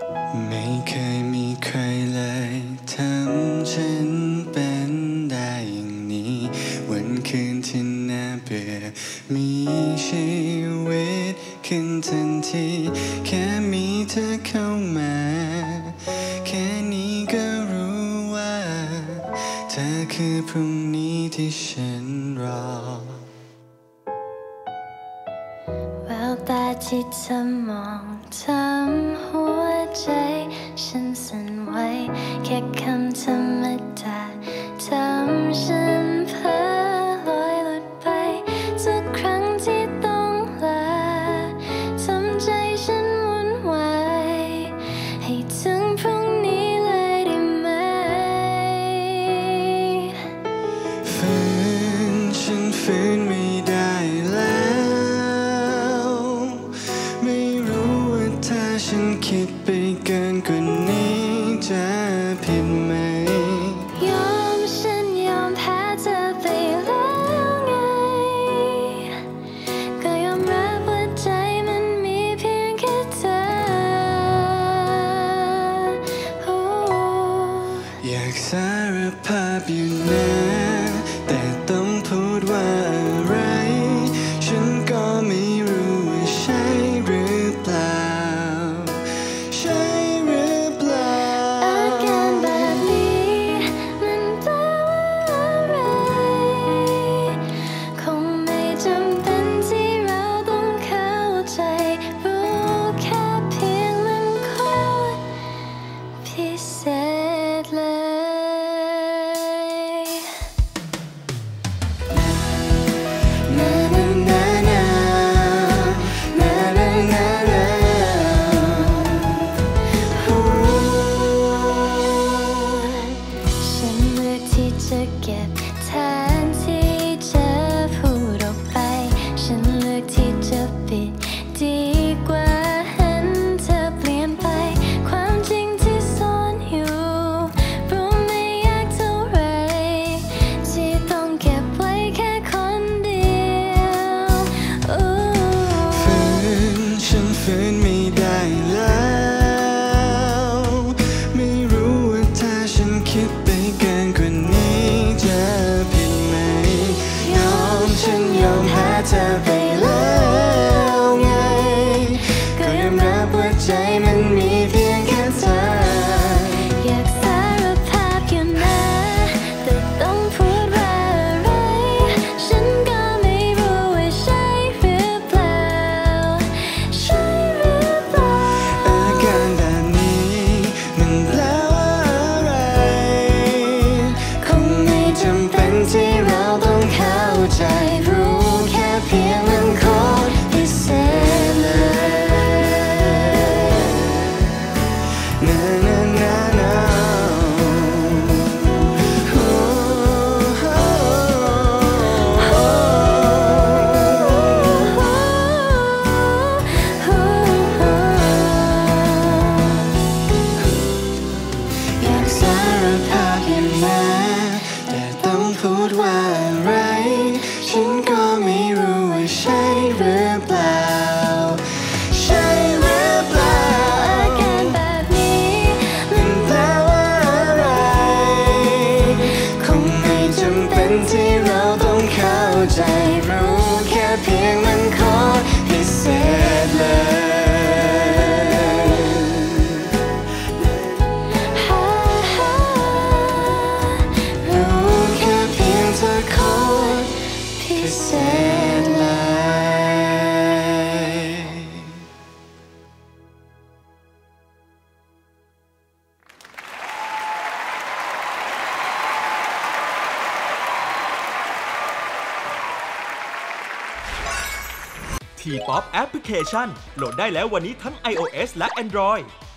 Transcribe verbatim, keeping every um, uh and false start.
ไม่เคยมีใครเลยทำฉันเป็นได้อย่างนี้วันคืนที่น่าเบื่อมีชีวิตขึ้นทันทีแค่มีเธอเข้ามาแค่นี้ก็รู้ว่าเธอคือพรุ่งนี้ที่ฉันรอแววตาที่เธอมองทำหัวใจฉันสั่นไหวแค่คำธรรมดาทำฉันเพ้อลอยหลุดไปทุกครั้งที่ต้องลาทำใจฉันวุ่นวายให้ถึงพรุ่งนี้เลยได้ไหมฝืนฉันฝืนไม่ได้แล้วไม่รู้ว่าถ้าฉันคิดไปเกินกว่านี้จะผิดไหมยอมฉันยอมแพ้เธอไปแล้วไงก็ยอมรับว่าใจมันมีเพียงแค่เธออยากสารภาพอยู่นะแต่ต้องพูดว่าอะไรฉันก็ไม่รู้ว่าใช่หรือเปล่าใช่หรือเปล่าอาการแบบนี้มันแปลว่าอะไรคงไม่จำเป็นที่เราต้องเข้าใจรู้แค่เพียงมันโคตรพิเศษเลยนานานานานานานานาฉันเลือกที่จะเก็บแทนที่จะพูดออกไปฉันเลือกที่จะปิดดีกว่าเห็นเธอเปลี่ยนไปความจริงที่ซ่อนอยู่รู้ไม่ยากเท่าไรที่ต้องเก็บไว้แค่คนเดียวฝืนฉันฝืนไม่ได้แล้วไม่รู้ว่าถ้าฉันคิดไปเกินกว่านี้จะผิดไหมยอมฉันยอมแพ้เธอไปแล้วไงก็ยอมรับว่าใจมันมีเพียงแค่เธออยากสารภาพอยู่นะแต่ต้องพูดว่าอะไรฉันก็ไม่รู้ว่าใช่หรือเปล่าใช่หรือเปล่าอาการแบบนี้มันแปลว่าอะไรคงไม่จำเป็นที่เราต้องเข้าใจรู้แค่เพียงมันโคตรพิเศษเลยนานานานาโอ้โหอยากสารภาพอยู่นะแต่ต้องพูดว่าอะไรฉันก็ไม่รู้ว่าใช่หรือเปล่าใช่หรือเปล่าอาการแบบนี้มันแปลว่าอะไรคงไม่จำเป็นที่เราต้องเข้าใจรู้แค่เพียงมันโคตรพิเศษเลยรู้แค่เพียงเธอโคตรพิเศษเลยที ป๊อป แอปพลิเคชันโหลดได้แล้ววันนี้ทั้ง iOS และ Android